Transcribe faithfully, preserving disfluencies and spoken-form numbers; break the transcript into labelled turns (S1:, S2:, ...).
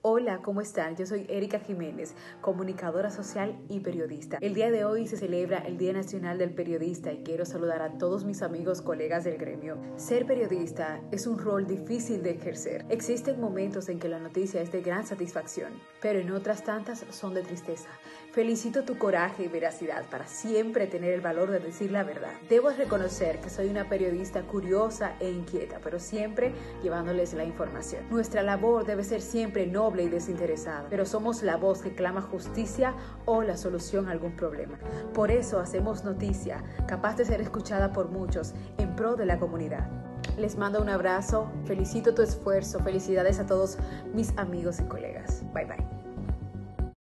S1: Hola, ¿cómo están? Yo soy Erika Jiménez, comunicadora social y periodista. El día de hoy se celebra el Día Nacional del Periodista y quiero saludar a todos mis amigos, colegas del gremio. Ser periodista es un rol difícil de ejercer. Existen momentos en que la noticia es de gran satisfacción, pero en otras tantas son de tristeza. Felicito tu coraje y veracidad para siempre tener el valor de decir la verdad. Debo reconocer que soy una periodista curiosa e inquieta, pero siempre llevándoles la información. Nuestra labor debe ser siempre noble y desinteresada, pero somos la voz que clama justicia o la solución a algún problema. Por eso hacemos noticia, capaz de ser escuchada por muchos, en pro de la comunidad. Les mando un abrazo, felicito tu esfuerzo, felicidades a todos mis amigos y colegas. Bye bye.